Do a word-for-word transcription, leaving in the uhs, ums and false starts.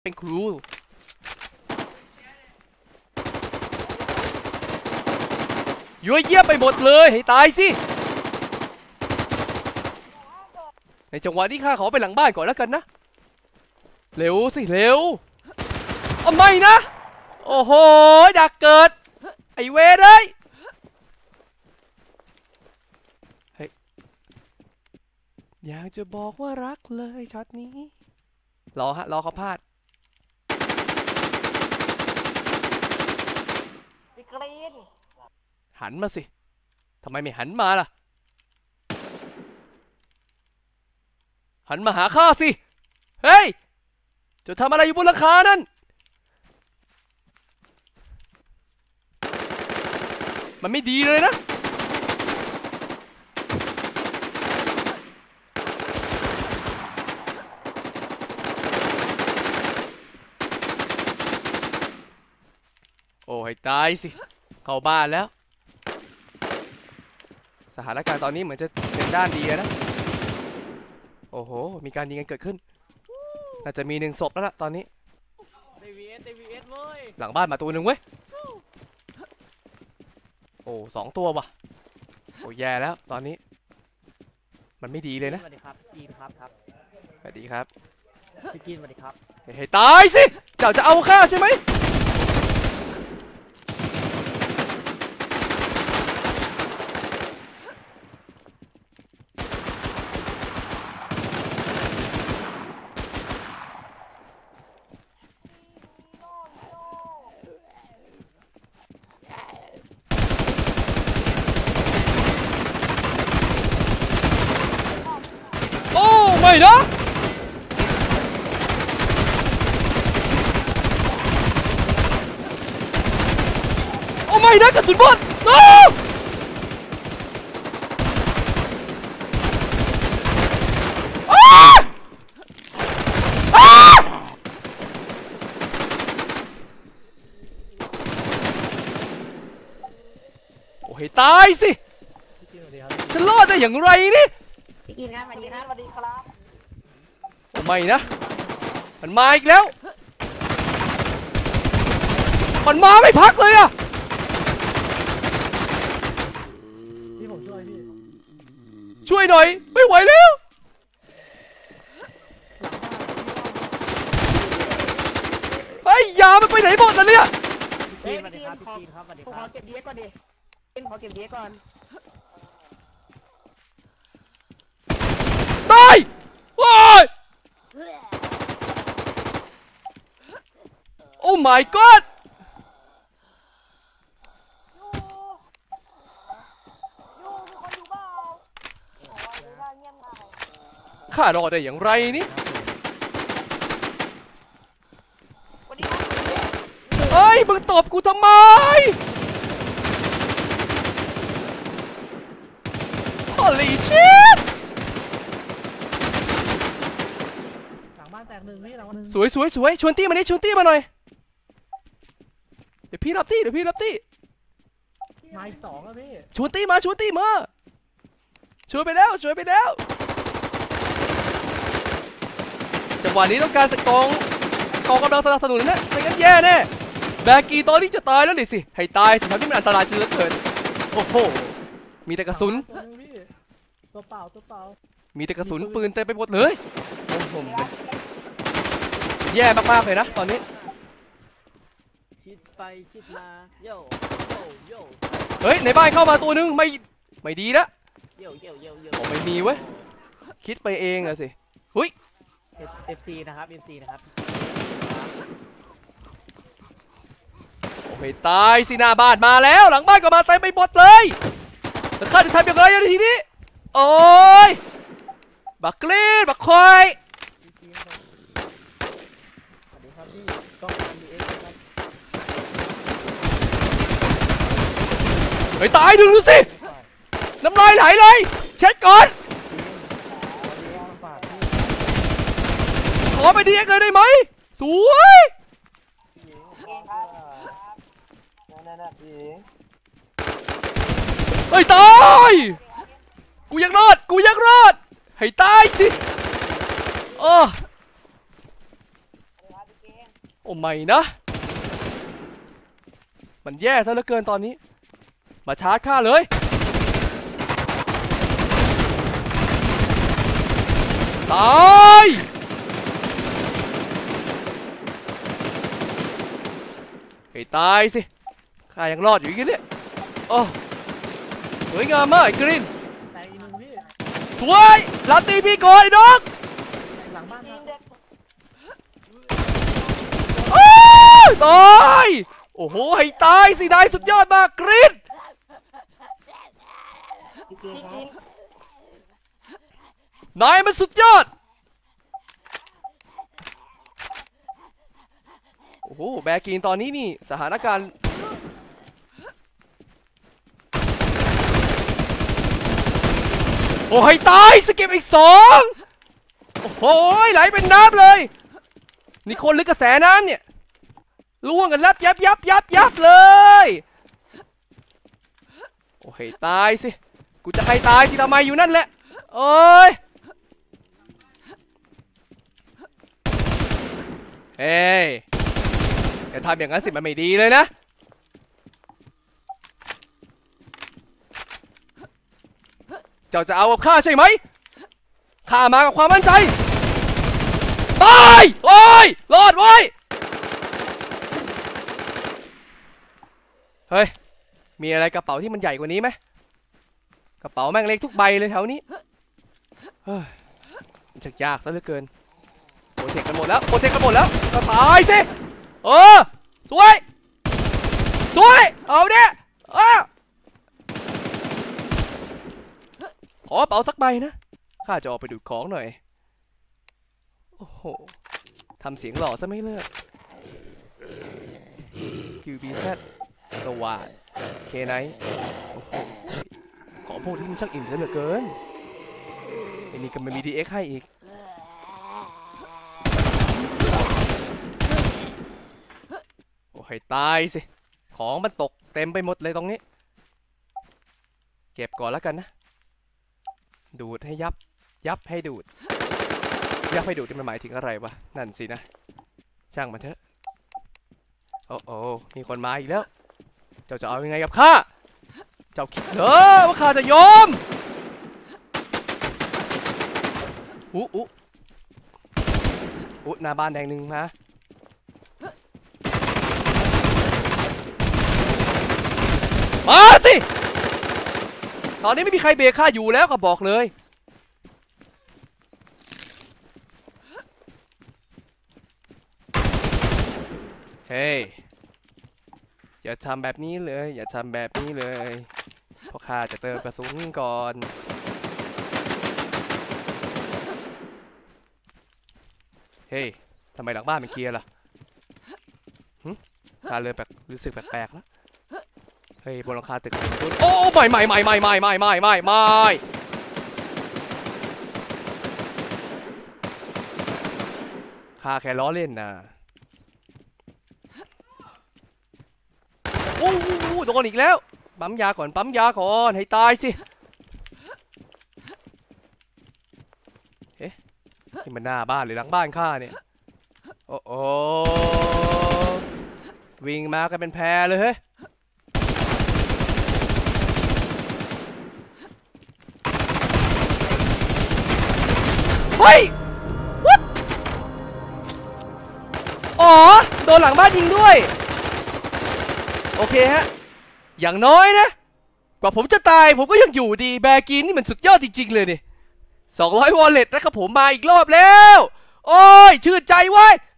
เป็นครูยั่วเยี่ยไปหมดเลยให้ตายสิในจังหวะนี้ข้าขอไปหลังบ้านก่อนแล้วกันนะเร็วสิเร็วเอาไม่นะโอ้โหดักเกิดไอเวรเลยเฮ้ยอยากจะบอกว่ารักเลยช็อตนี้รอฮะรอเขาพลาดหันมาสิทำไมไม่หันมาล่ะหันมาหาข้าสิเฮ้ยจะทำอะไรอยู่บนหลังคานั่นมันไม่ดีเลยนะโอ้ให้ตายสิเข้าบ้านแล้วสถานการณ์ตอนนี้เหมือนจะเป็นด้านดีนะโอ้โหมีการยิงกันเกิดขึ้นน่าจะมีหนึ่งศพแล้วล่ะตอนนี้หลังบ้านมาตัวหนึ่งเว้ยโอ้สองตัวว่ะโอ้แย่แล้วตอนนี้มันไม่ดีเลยนะสวัสดีครับจีนครับครับสวัสดีครับพี่จีนสวัสดีครับให้ตายสิเจ้าจะเอาข้าใช่ไหมไม่นะโอ้ไม่นะกระสุนบอลโอ้โอ้ให้ตายสิฉันรอดได้อย่างไรนี่พี่กินครับสวัสดีครับสวัสดีครับไม่นะมันมาอีกแล้วมันมาไม่พักเลยอะพี่ผมช่วยพี่ช่วยหน่อยไม่ไหวแล้วเฮ้ยยามันไปไหนหมดแล้วเนี่ยพี่สวัสดีครับพี่จีนครับสวัสดีครับขอเก็บเดียก่อนดิขอเก็บเดียก่อนตายว้ายโอ้ my god ข้ารอดได้อย่างไรนี่เฮ้ยมึงตบกูทำไมฮอลลี่ชิตสวยสวยสวยชวนตี้มาดิชวนตี้มาหน่อยเดี๋ยวพี่รับตี้เดี๋ยวพี่รับตี้มาอีกสองแล้วพี่ชวนตี้มาชวนตี้มาชวนไปแล้วชวนไปแล้วจังหวะนี้ต้องการสกองกองกำลังสนับสนุนนะไม่งั้นแย่แน่แบกีตอนนี้จะตายแล้วดิสิให้ตายสิทำที่มันอันตรายจนเหลือเกินโอ้โหมีแต่กระสุนตัวเปล่าตัวเปล่ามีแต่กระสุนปืนเต็มไปหมดเลยโอ้โหแย่มากๆเลยนะตอนนี้คิดไปคิดมาโย่โย่โย่เฮ้ยในบ้านเข้ามาตัวนึงไม่ไม่ดีนะโย่โย่โย่โย่ผมไม่มีเว้ยคิดไปเองอะสิหุ้ยเอฟ ซี นะครับ เอฟ ซี นะครับโอ้ยตายสิหน้าบ้านมาแล้วหลังบ้านก็มาเต็มไปหมดเลยแต่ข้าจะทำอย่างไรทีนี้โอ้ยบักกลีดบักคอยเฮ้ยตายดึงดูสิน้ำลายไหลเลยเช็ดก่อนขอไปดีเอ็กเลยได้ไหมสวยเฮ้ยตายกูยังรอดกูยังรอดให้ตายสิโอ้โอ้ไม่นะมันแย่ซะเหลือเกินตอนนี้มาชาร์จข้าเลยตายไอ้ตายสิข้ายังรอดอยู่อีกเนี่ยโอ้สวยงามมากไอ้กรีนสวยลาตีพี่ก่อนไอ้น้องหลังบ้านครับตายโอ้โหให้ตายสินายสุดยอดมากกรีนนายมันสุดยอดโอ้โหแบกินตอนนี้นี่สถานการณ์โอ้ให้ตายสเก็บอีกสองโอ้โหไหลเป็นน้ำเลยนี่คนลึกกระแสน้ำเนี่ยล่วงกันยับยับยับยับยับเลยโอ้ให้ตายสิกูจะให้ตายที่ทำไมอยู่นั่นแหละโอ้ยเฮ้ยอย่าทำอย่างนั้นสิมันไม่ดีเลยนะเจ้าจะเอากับข้าใช่ไหมข้ามากับความมั่นใจตายโอ้ยรอดไว้เฮ้ยมีอะไรกระเป๋าที่มันใหญ่กว่านี้ไหมกระเป๋าแม่งเล็กทุกใบเลยแถวนี้เฮ้ยมันจะยากซะเหลือเกินโปรเทคกันหมดแล้วโปรเทคกันหมดแล้วก็ตายสิเออสวยสวยเอาเนี่ยเออขอกระเป๋าสักใบนะข้าจะออกไปดูดของหน่อยโอ้โหทำเสียงหล่อซะไม่เลิก คิว บี แซด สวัสดเคไนท์โอ้โหของพวกที่มันช่างอิ่มซะเหลือเกินไอ้นี่ก็ไม่มี ดี เอ็กซ์ ให้อีกโอ้ให้ตายสิของมันตกเต็มไปหมดเลยตรงนี้เก็บก่อนแล้วกันนะดูดให้ยับยับให้ดูดยับให้ดูดที่มันหมายถึงอะไรวะนั่นสินะช่างมันเถอะโอ้โอ้มีคนมาอีกแล้วเจ้าจะเอายังไงกับข้าเจ้าคิดเหรอว่าข้าจะยอมอุ๊อุ๊อุ๊หน้าบ้านแดงหนึ่งนะมาสิตอนนี้ไม่มีใครเบรกข้าอยู่แล้วก็บอกเลยเฮ้ยอย่าทำแบบนี้เลยอย่าทำแบบนี้เลยเพราะข้าจะเติมกระสุนก่อนเฮ้ยทำไมหลังบ้านมันเคลียร์ล่ะข้าเริ่มแบบรู้สึกแปลกๆแล้วเฮ้ยบนหลังคาตึกโอ้ไม่ไม่ไม่ไม่ไม่ไม่ไม่ไม่ไม่ข้าแค่ล้อเล่นนะโอ้โหโดนอีกแล้วปั๊มยาก่อนปั๊มยาก่อนให้ตายสิเอ๊ะที่มันหน้าบ้านหรือหลังบ้านข้าเนี่ยโอ้โหวิ่งมากันเป็นแพรเลยเฮ้ยเฮ้ย what อ๋อโดนหลังบ้านยิงด้วยโอเคฮะอย่างน้อยนะกว่าผมจะตายผมก็ยังอยู่ดีแบกินนี่มันสุดยอดจริงๆเลยนี่สองร้อยวอลเล็ตนะครับผมมาอีกรอบแล้วโอ้ยชื่นใจไว้